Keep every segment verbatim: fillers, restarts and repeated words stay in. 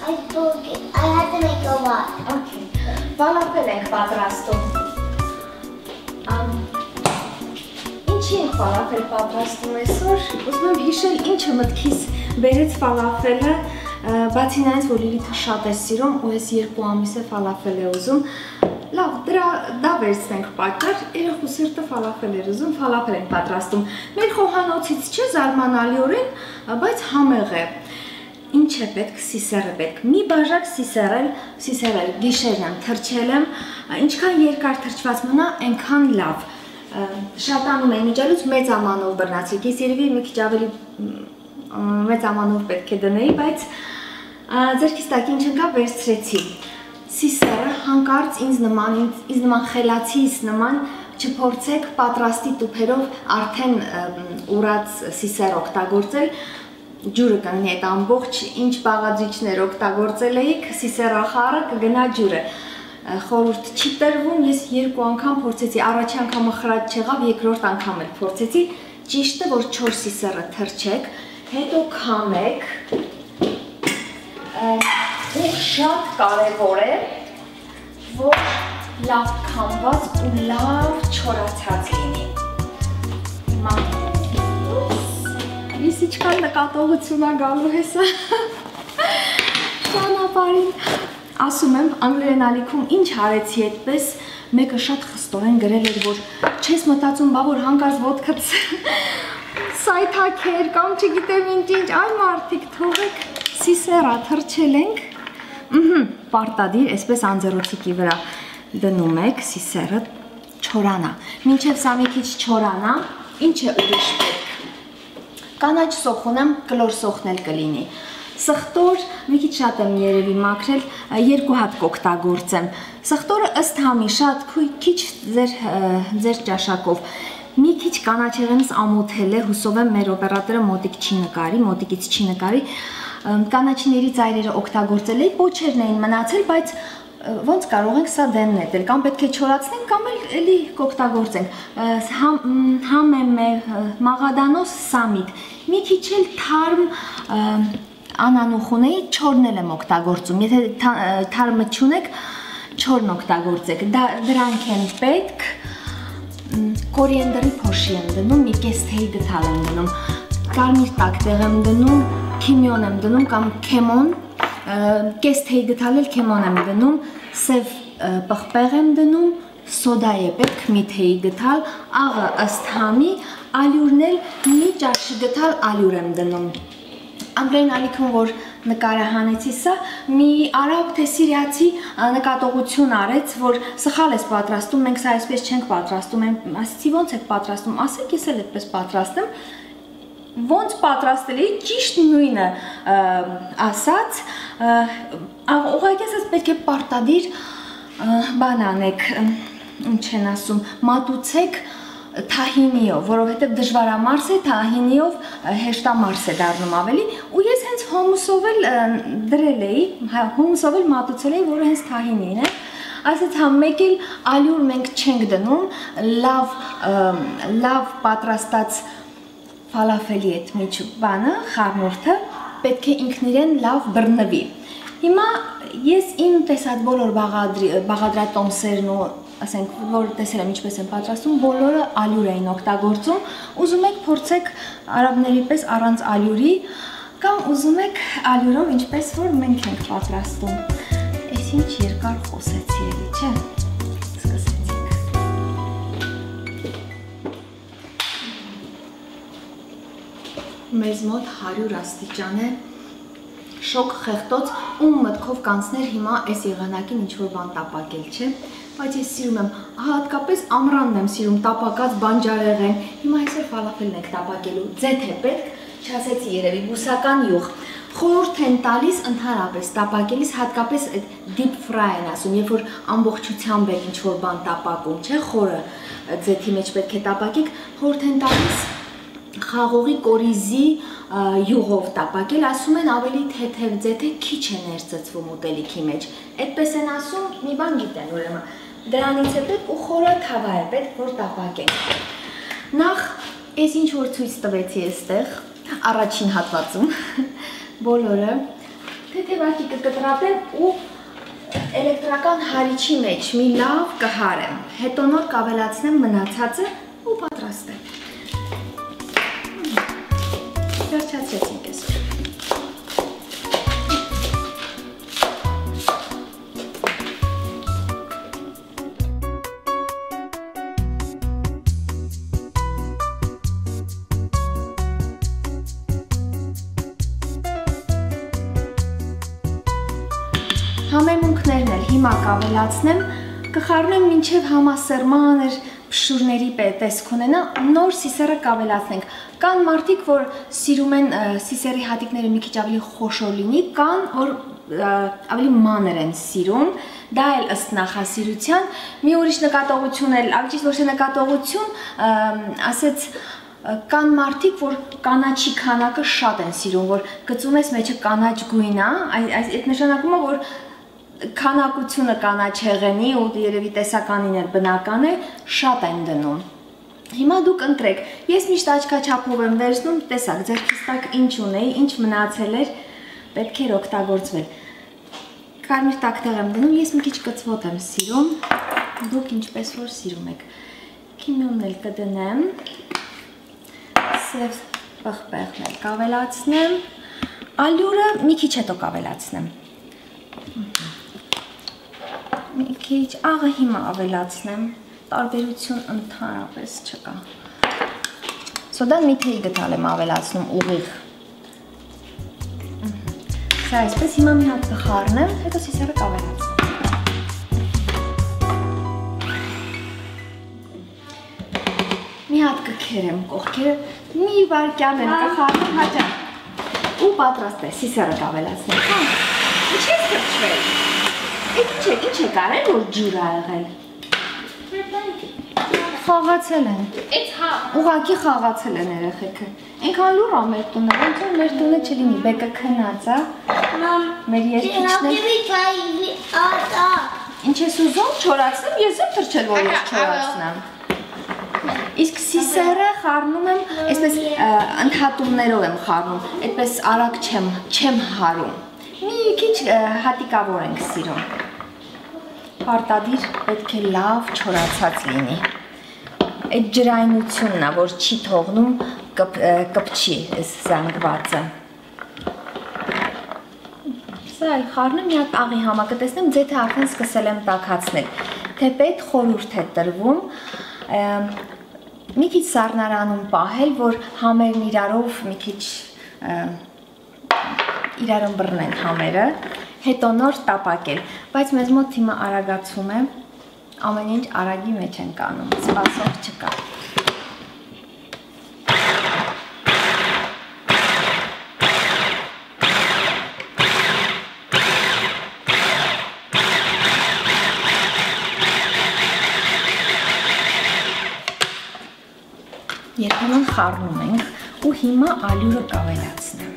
I forget. I had to make a lot. Okay. Falafel ենք պատրաստում։ Ինչի ենք falafel պատրաստում այսօր։ Ուզում եմ հիշել ինչը մտքիս բերեց falafel-ը, բացի նրանից, որ Լիլիթը շատ է սիրում ու ես երկու ամիս է falafel է ուզում։ Լավ, դրա դա վերցնենք պատճառ, երախու սիրտը falafel էր ուզում, falafel ենք պատրաստում։ Մեր խոհանոցից չէ զարմանալիորեն, բայց համեղ է։ Ինչ է պետք, սիսեր է պետք։ Մի բաժակ սիսերել, սիսերել, գիշերն եմ, թրջել եմ, ինչքան երկար թրջված մնա, այնքան լավ։ Շատանում եմ միջալուց մեծ ամանով բռնացրիք, ես երևի մի քիչ ավելի մեծ ամանով պետք է դնեի, բայց ձերքիս տակ ինչ ընկավ վերցրեցի։ Սիսերը հանկարծ ինձ նման, ինձ նման խելացիս նման չփորձեք պատրաստի տուփերով արդեն ուռած սիսեր օգտագործել, ջուրը կգնի այդ ամբողջ ինչ բաղադրիչներ օգտագործել էիք, սիսերախառը կգնա ջուրը։ Խորհուրդ չի տրվում, ես երկու անգամ փորձեցի, առաջի անգամը խրատ չեղավ, երկրորդ անգամ էլ փորձեցի, ճիշտը որ չորս սիսերը թրջեք, հետո քամեք, ու շատ կարևոր է, որ լավ քամված ու լավ չորացած լինի։ Ես իչքան նկատողություն ա գալու հեսա, ճանապարհին, ասում եմ, անգլերեն ալիքում ինչ արեցի այդպես, մեկը շատ խստորեն գրել էր, որ չես մտածում, բա որ հանկարծ ոտքդ սայթաքեր կամ չգիտեմ ինչ-ինչ, այ մարդիկ թողեք, սիսերա թրջել ենք, պարտադիր, այսպես անձեռոցիկի վրա դնում եք, սիսերը չորանա, մինչև սա մի քիչ չորանա, ինչ է ուրիշ պետք։ Կանաչ սոխ ունեմ, կլոր սոխն էլ կլինի։ Սխտոր, մի քիչ շատ եմ երևի մաքրել, երկու հատ կօգտագործեմ։ Սխտորը ըստ համի շատ քիչ ձեր ճաշակով։ Մի քիչ կանաչեղենս ամոթել է, հուսով եմ մեր օպերատորը մոտիկ չի նկարի, մոտիկից չի նկարի։ Կանաչիների ծայրերը օգտագործել էի, պոչերն էին մնացել, բայց ոնց կարող ենք սա դեմնետել, կամ պետք է չորացնենք, կամ էլի կօգտագործենք։ Համեմ է, մաղադանոս սամիտ, մի քիչ էլ թարմ անանուխ ունեի, չորն եմ օգտագործում, եթե թարմը չունեք, չորն օգտագործեք, դրանք են պետք, կորիենդրի փոշի եմ դնում, մի կես թեյ գթալ եմ դնում, կարմիր տակտեղ եմ դնում, քիմիոն եմ դնում կամ քեմոն, կես թեյ գթալ էլ քեմոն եմ դնում, սև պղպեղ եմ դնում, սոդա է պետք մի թեյ գթալ, աղը ըստ համի, ալյուրն էլ մի ճաշի գթալ ալյուր եմ դնում։ Անգլերեն ալիքում, որ նկարը հանեցի սա, մի արաբ թե սիրիացի նկատողություն արեց, որ սխալ ես պատրաստում, մենք սա այսպես չենք պատրաստում, ասեցի ոնց եք պատրաստում, ասեք ես էլ այդպես պատրաստեմ, ոնց պատրաստել էի, ճիշտ նույնը ասաց, ուղղակի ասած պետք է պարտադիր բան անեք, ինչ են ասում, մատուցեք թահինիով, որովհետև դժվարամարս է, թահինիով հեշտամարս է դառնում ավելի, ու ես հենց հոմուսով էլ դրել էի, հոմուսով էլ մատուցել էի, որը հենց թահինին է, ասեց հա մեկ էլ ալյուր մենք չենք դնում, լավ պատրաստած falafel-ի այդ միջ բանը, խառնուրդը, պետք է ինքն իրեն լավ բռնվի։ Հիմա ես իմ տեսած բոլոր բաղադրատոմսերն ու ասենք, որ տեսել եմ ինչպես են պատրաստում, բոլորը ալյուր էին օգտագործում, ուզում եք փորձեք արաբների պես առանց ալյուրի, կամ ուզում եք ալյուրով ինչպես որ մենք ենք պատրաստում։ Այս ինչ երկար խոսեցի էլի, չէ։ Մեզ մոտ հարյուր աստիճան է, շոկ խեղտոց, ում մտքով կանցներ հիմա այս եղանակին ինչ-որ բան տապակել, չէ, բայց ես սիրում եմ, հատկապես ամրանն եմ սիրում, տապակած բանջարեղեն, հիմա այսօր falafel-ն եք տապակելու, ձեթ է պետք, չասեցի երևի, բուսական յուղ, խորհուրդ են տալիս ընդհանրապես տապակելիս, հատկապես deep fry են ասում, երբ որ ամբողջությամբ եք ինչ-որ բան տապակում, չէ, խորը ձեթի մեջ պետք է տապակեք, խորհուրդ են տալիս խաղողի կորիզի յուղով տապակել, ասում են ավելի թեթև ձեթե քիչ է ներծծվում ուտելիքի մեջ, այդպես են ասում, մի բան գիտեն ուրեմն, դրանից է պետք ու խորը թավա է պետք, որ տապակենք։ Նախ, ես ինչ որ ցույց տվեցի այստեղ, առաջին հատվածում, բոլորը, թեթևակի կկտրատեմ ու էլեկտրական հարիչի մեջ մի լավ կհարեմ, հետո նոր կավելացնեմ մնացածը ու պատրաստեմ։ Վերջացրեցինք այսօր։ Համեմունքներն էլ հիմա կավելացնեմ, կխառնեմ մինչև համասերման էր փշուրների տեսք ունենա, նոր սիսերը կավելացնենք։ Կան մարդիկ, որ սիրում են սիսերի հատիկները մի քիչ ավելի խոշոր լինի, կան, որ ավելի մանր են սիրում, դա էլ ըստ նախասիրության, մի ուրիշ նկատողություն էլ, ավելի ճիշտ ոչ թե նկատողություն, ասեց կան մարդիկ, որ կանաչի քանակը շատ են սիրում, որ գծում ես մեջը կանաչ գույն է, այդ նշանակում է, որ քանակությունը կանաչ հեղենի ու երևի տեսականին էլ բնական է, շատ են դնում։ Հիմա դուք ընտրեք, ես միշտ աչքաչափով եմ վերցնում, տեսակ, ձեռքիս տակ ինչ ունեի, ինչ մնացել էր, պետք էր օգտագործվել։ Կարմիր տակտեղ եմ դնում, ես մի քիչ կծվոտ եմ սիրում, դուք ինչպես որ սիրում եք։ Քիմիոնն էլ կդնեմ, սև պղպեղն էլ կավելացնեմ, ալյուրը մի քիչ հետո կավելացնեմ։ Մի քիչ աղը հիմա ավելացնեմ, տարբերություն ընդհանրապես չկա։ Սոդան մի թեյ գտալ եմ ավելացնում ուղիղ։ Սա այսպես հիմա մի հատ կխառնեմ, հետո սիսերը կավելացնեմ։ Մի հատ կքերեմ կողքերը, մի վարկյան եմ կխառնեմ հաճախ։ Ու պատրաստ է, սիսերը կավելացնեմ։ Ինչ ես կպչվել։ Ինչ եք արել, որ ջուր ա եղել։ Խաղացել են։ Ուղղակի խաղացել են երեխեքը։ Այնքան լուր ա մեր տունը, ոնց որ մեր տունը չլինի, բեկը քնած ա։ Մեր երկիչն է։ Ինչ ես ուզում, չորացնեմ, ես եմ թրջել, որ ես չորացնեմ։ Իսկ սիսերը խառնում եմ, այսպես ընդհատումներով եմ խառնում, այդպես արագ չեմ հարում։ Մի քիչ հատիկավոր ենք սիրում։ Պարտադիր պետք է լավ չորացած լինի։ Այդ ջրայնությունն է, որ չի թողնում կպչի այս զանգվածը։ Սա էլ խառնում, մի հատ աղի համա կտեսնեմ, ձեթը արդեն սկսել եմ տաքացնել։ Թեպետ խորհուրդ է տրվում, մի քիչ սառնարանում պահել, որ համերն իրարով մի քիչ իրարում բռնեն համերը, հետո նոր տապակել, բայց մեզ մոտ հիմա արագացում է, ամեն ինչ արագի մեջ են կանում, սպասող չկա։ Երբեմն խառնում ենք ու հիմա ալյուրը կավելացնեմ։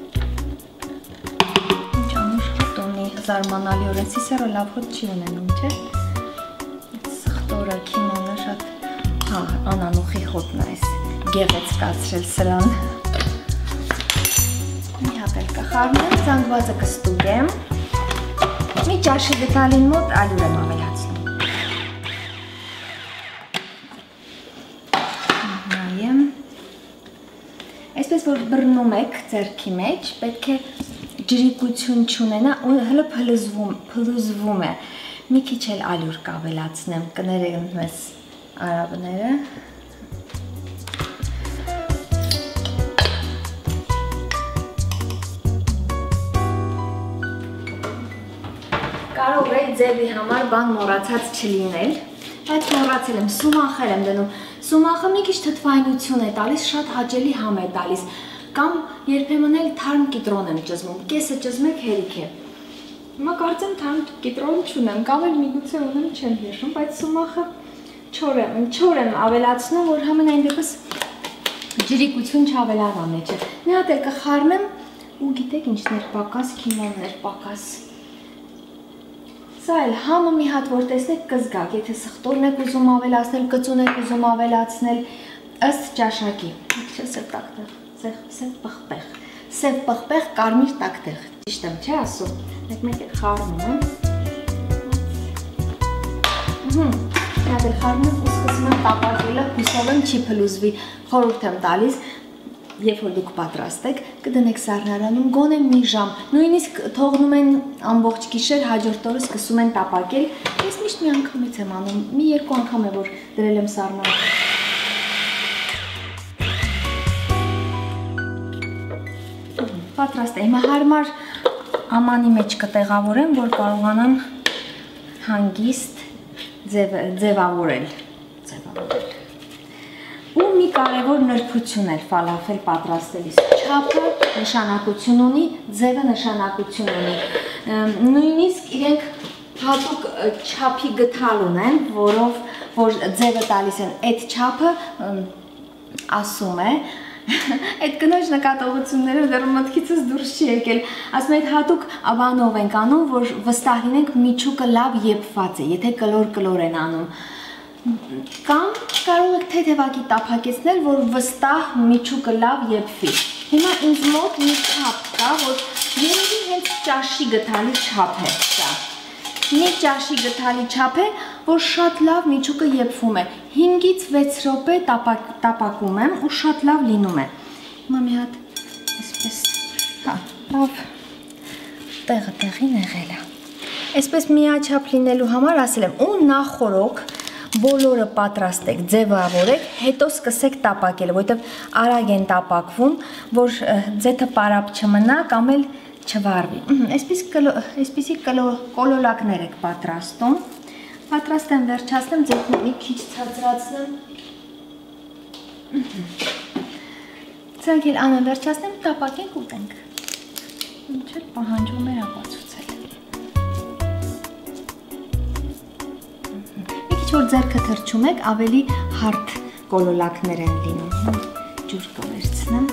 Ինչ անուշ հոտոնի զարմանալիորեն սիսերը լավ հոտ չի ունենում, չէ՞։ Սխտորը, քիմոնը շատ, հա, անանուխի հոտն է այս, գեղեց կացրել սրան։ Մի հատ էլ կխառնեմ, զանգվածը կստուգեմ։ Մի ճաշի գտալին մոտ ալյուր եմ ավելացնում։ Այսպես որ բռնում եք ձեռքի մեջ, պետք է ջրիկություն չունենա ու հլը փլուզվում է։ Մի քիչ էլ ալյուր կավելացնեմ, կներեք մեզ արաբները։ Կարող է ձևի համար բան մոռացած չլինել, բայց մոռացել եմ, սումախեր եմ դնում։ Սումախը մի քիչ թթվայնություն է տալիս, շատ հաճելի համ է տալիս, կամ երբեմն էլ թարմ կիտրոն եմ ճզմում, կեսը ճզմեք հերիք է։ Հիմա կարծեմ թարմ կիտրոն չունեմ, կամ էլ միգուցե ունեմ չեմ հիշում, բայց սումախը չոր եմ ավելացնում, որ համենայն դեպս ջրիկություն չավելանա մեջը։ Մի հատ էլ կխառնեմ ու գիտեք ինչներ պակաս, քիմոններ պակաս։ Սա էլ համը մի հատ որ տեսնեք կզգաք, եթե սխտորն եք ուզում ավելացնել, կծուն եք ուզում ավելացնել, ըստ ճաշակի։ Չէ, սև տակտեղ, սև պղպեղ, սև պղպեղ կարմիր տակտեղ, Ճիշտ եմ, չէ՞ ասում։ Մեկ-մեկ էլ խառնում եմ։ Ահա, նա դեռ խառնում եմ ու սկսում եմ տապակելը, հուսով եմ չի փլուզվի։ Խորհուրդ եմ տալիս, երբ որ դուք պատրաստեք, կդնեք սառնարանում գոնե մի ժամ։ Նույնիսկ թողնում են ամբողջ գիշեր, հաջորդ օրը սկսում են տապակել։ Ես միշտ մի անգամից եմ անում, մի երկու անգամ է որ դրել եմ սառնարան։ Պատրաստ է, հիմա հարմար ամանի մեջ կտեղավորեմ, որ կարողանամ հանգիստ ձևավորել։ Ու մի կարևոր նրբություն էր ֆալաֆել պատրաստելիս։ Չափը նշանակություն ունի, ձևը նշանակություն ունի։ Նույնիսկ իրենք հատուկ չափի գթալ ունեն, որով որ ձևը տալիս են, այդ չափը ասում է, այդ կնոջ նկատողությունները դեռ մտքիցս դուրս չի եկել, ասում է այդ հատուկ բանով ենք անում, որ վստահ լինենք միջուկը լավ եփված է, եթե կլոր-կլոր են անում։ Կամ կարող եք թեթևակի տափակեցնել, որ վստահ միջուկը լավ եփվի։ Հիմա ինձ մոտ մի չափ կա, որ երևի հենց ճաշի գթալի չափ է սա։ Մի ճաշի գթալի չափ է, որ շատ լավ միջուկը եփվում է։ հինգից վեց րոպե տապակում եմ ու շատ լավ լինում է։ Հիմա մի հատ այսպես, հա, լավ տեղը տեղին եղել է։ Այսպես միաչափ լինելու համար ասել եմ, ու նախորոք բոլորը պատրաստեք, ձևավորեք, հետո սկսեք տապակել, որովհետև արագ են տապակվում, որ ձեթը պարապ չմնա կամ էլ չվարվի։ Այսպիսի կոլոլակներ եք պատրաստում։ Պատրաստ եմ վերջացնեմ, ձեթը մի քիչ ցածրացնեմ։ Ցանկ էլ անեմ վերջացնեմ, տապակենք ուտենք։ Ինչ էլ պահանջում էր ապացուցել։ Որ ձեռքը թրջում եք, ավելի հարթ կոլոլակներ են լինում։ Ջուր կվերցնեմ։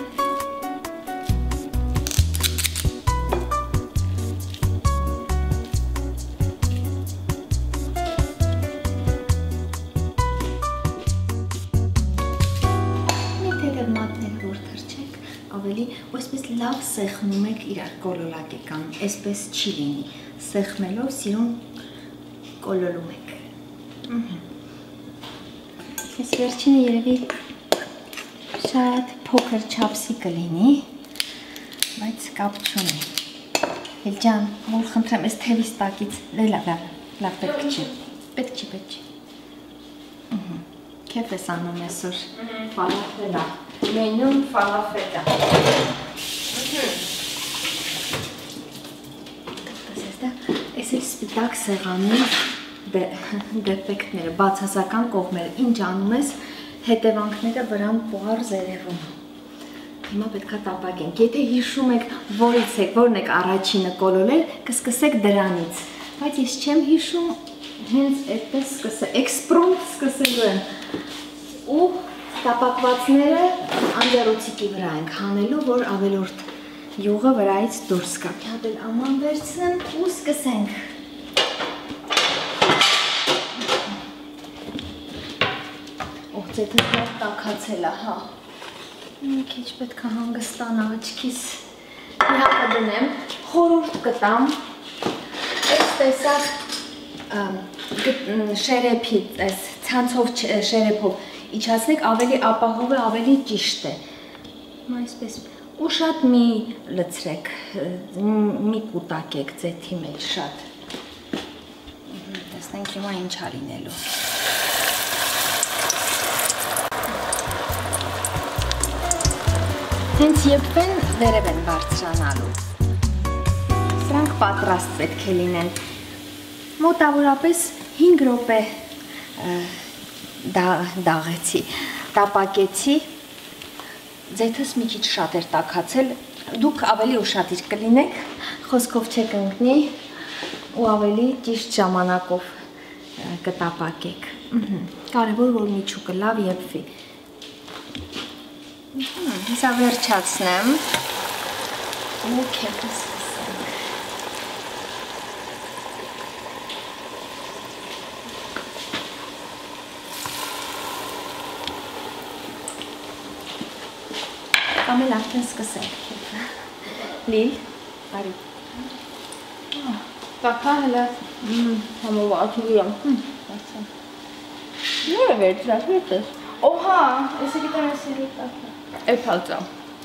Մի թեթև մատներ որ թրջեք, ավելի ու այսպես լավ սեղմում եք իրար կոլոլակեկան, այսպես չի լինի։ Սեղմելով սիրուն կոլոլում եք։ Ես վերջինը երևի շատ փոքր չափսի կլինի, բայց կապ չունի։ Էլ ջան, մոլ խնդրեմ, այս թևիս տակից, լավ, լավ, պետք չի, պետք չի, պետք չի։ Քեֆ ես անում այսօր, ֆալաֆելա, մենյուն ֆալաֆելա։ Այս էլ սպիտակ սեղանի դեֆեկտները, բացասական կողմերը, ինչ անում ես, հետևանքները վրան պարզ երևում։ Հիմա պետքա տապակենք։ Եթե հիշում եք, որից եք, որն եք առաջինը կոլոլել, կսկսեք դրանից։ Բայց ես չեմ հիշում, հենց այդպես սկսել, էքսպրոմտ սկսելու եմ։ Ու տապակվածները անջեռոցիկի վրա ենք հանելու, որ ավելորդ յուղը վրայից դուրս գա։ Հատ էլ աման վերցնեմ ու սկսենք։ Ձեթը լավ տաքացել է, հա։ Մի քիչ պետք է հանգստանա աչքիս։ Իհա կդնեմ, խորհուրդ կտամ։ Այս տեսակ շերեփի, այս ցանցով շերեփով իջացնեք, ավելի ապահով է, ավելի ճիշտ է։ Հիմա այսպես ու շատ մի լցրեք, մի կուտակեք ձեթի մեջ շատ։ Տեսնենք հիմա ինչ ա լինելու։ Հենց եփվեն վերև են բարձրանալու։ Սրանք պատրաստ պետք է լինեն։ Մոտավորապես հինգ րոպե դաղեցի, տապակեցի, ձեթս մի քիչ շատ էր տաքացել, դուք ավելի ուշադիր կլինեք, խոսքով չեք ընկնի ու ավելի ճիշտ ժամանակով կտապակեք։ Կարևոր որ միջուկը լավ եփվի։ Հեսա վերջացնեմ ու քեֆը սկսենք։ Կամ էլ արդեն սկսենք քեֆը։ Լիլ, բարի։ Տակա հելը համով աթուղի եմ։ Նորը վերջրած, վերջրած։ Օհա, եսի գիտեմ եսի տակա։ Էպալծա։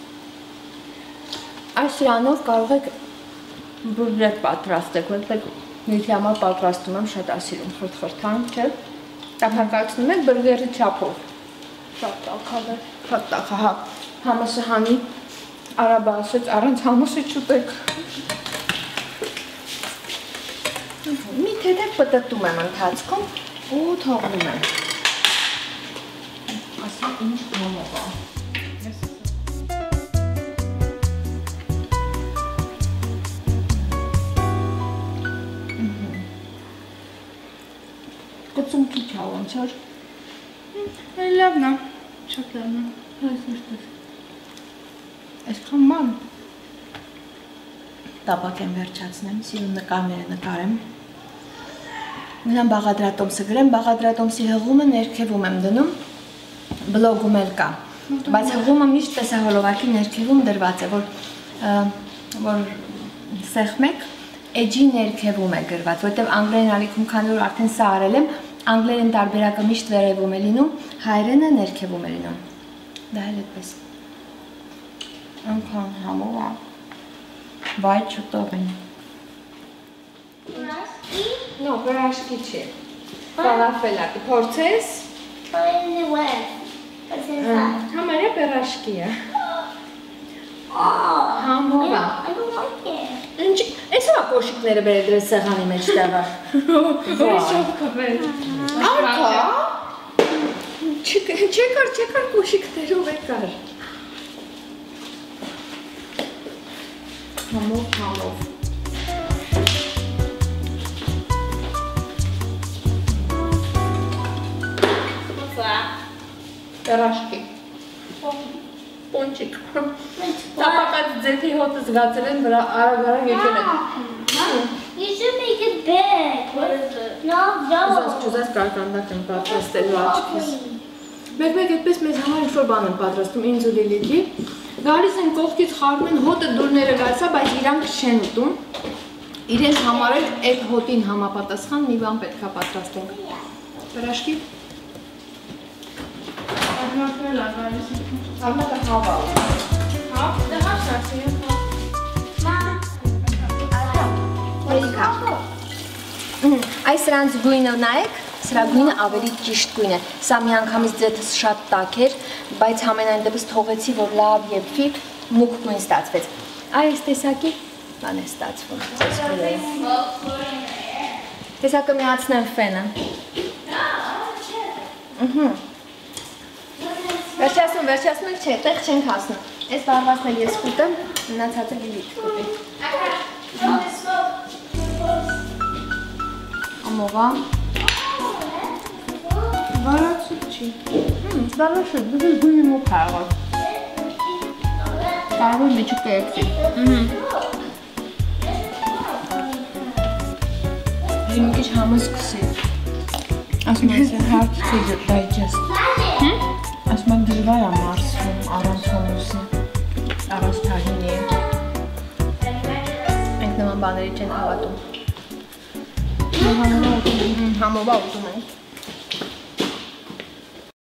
Այս սրանով կարող եք բուրգեր պատրաստեք, որտեղ նյութի համար պատրաստում եմ շատ ասիրում, խրտ-խրտան, չէ։ Տափակացնում եք բուրգերի չափով։ Շատ տակավ է, շատ տակա, հա։ Համասը հանի, արաբը ասեց, առանց համասը չուտեք։ Մի թեթև պտտում եմ ընթացքում ու թողնում եմ։ Ասա ինչ դոմով է։ Կծում քիչ ա ոնց որ։ Լավն է, շատ լավն է։ Այս նշտես։ Այսքան ման։ Տապակ եմ վերջացնեմ, սիրում նկարները նկարեմ։ Նրան բաղադրատոմսը գրեմ, բաղադրատոմսի հղումը ներքևում եմ դնում, բլոգում էլ կա, բայց հղումը միշտ տեսահոլովակի ներքևում դրված է, որ սեղմեք, էջի ներքևում է գրված, որտև անգլերեն ալիքում քանի որ արդեն սա արել եմ, անգլերեն տարբերակը միշտ վերևում է լինում, հայերենը ներքևում է լինում, դա էլ այդպես, անգան համով է, վայ չուտով են։ No, պրաշկի չի, պալաֆելա, կփորձես։ Put it in the web. What's inside? Համարյա պրաշկի է։ Oh, Համով է։ I don't like it. Ինչ, ես հա կոշիկները բերել դրես սեղանի մեջ տեղը։ Շոկ կվել։ Արկա։ Չեկար, չեկար կոշիկներով եկար։ Համով, համով։ Պերաշկի։ Պոնչիկ։ Տապակած ձեթի հոտը զգացել են վրա արագ-արագ եկել են։ You should make it big. What is it? No, Ուզած no. չուզած կարկանդակ եմ պատրաստելու աչքիս։ Մեկ-մեկ այդպես մեզ համար ինչ-որ բան եմ պատրաստում, ինձ ու Լիլիթի։ Գալիս են կողքից խառնում են, հոտը դուրները գալիս է, բայց իրանք չեն ուտում։ Իրենց համար էլ այդ հոտին համապատասխան մի բան պետք է պատրաստենք։ Պերաշկի։ Արմատնել ա գալիս։ Արմատը հավա։ Հա, դե հաշ ասի եմ։ Հերիքա։ Այս սրանց գույնը նայեք, սրա գույնը ավելի ճիշտ գույն է։ Սա մի անգամից ձեթս շատ տաք էր, բայց համենայն դեպս թողեցի, որ լավ եփվի, մուգ գույն ստացվեց։ Այս տեսակի բան է ստացվում։ Տեսակը միացնեմ ֆենը։ Ահա։ Վերջացնում, վերջացնում եք չէ, տեղ չենք հասնում։ Այս բարվածն էլ ես կուտեմ, մնացածը Լիլիթ կուտի։ Ամովա։ Վարացուկ չի։ Բարաշուտ, դու գույնը մուգ հարաղար։ Կարավոր միջուկ կերպի։ Իմ քիչ համը սկսի։ Ասում եմ hard to digest։ Ասում եմ դժվար է մարսվում առանց հոմուսի, առանց թահինի։ Ենք նման բաների չեն հավատում։ Համովա ուտում ենք։